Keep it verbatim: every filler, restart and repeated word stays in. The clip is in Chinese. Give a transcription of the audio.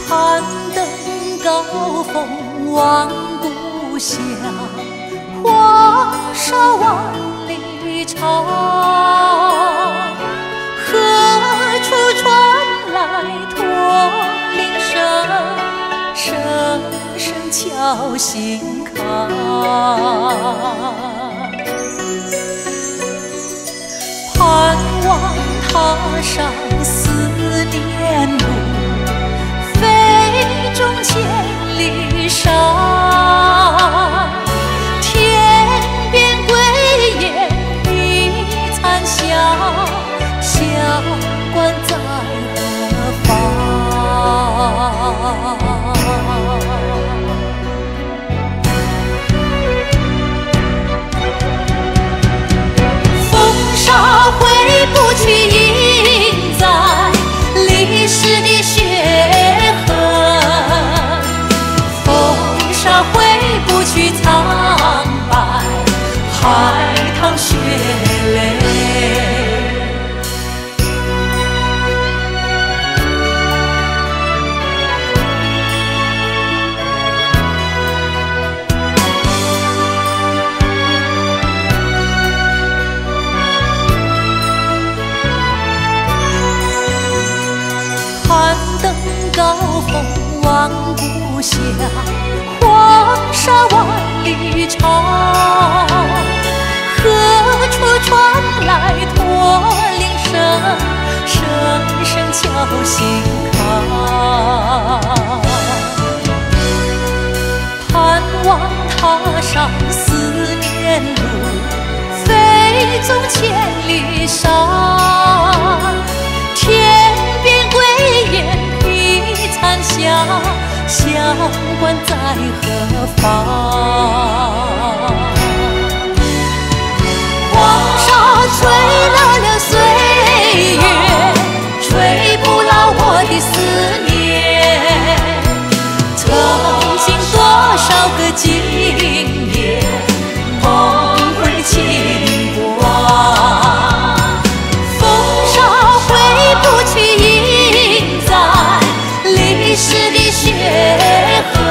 攀登高峰望故乡，黄沙万里长。何处传来驼铃声，声声敲心坎。盼望踏上思念路，飞中千里沙。天边归雁披残霞，萧关在何方？风沙挥不去印在历史的血痕，风沙挥不去苍白海棠血泪。攀登高峰望故乡，黄沙万里长。何处传来驼铃声，声声敲心坎。盼望踏上思念路，飞纵千里沙。天边归雁披残霞，萧关在何方？黄沙吹落了岁月，吹不老我的思念。曾经多少个今夜，梦回轻光。风沙挥不去印在历史的血痕。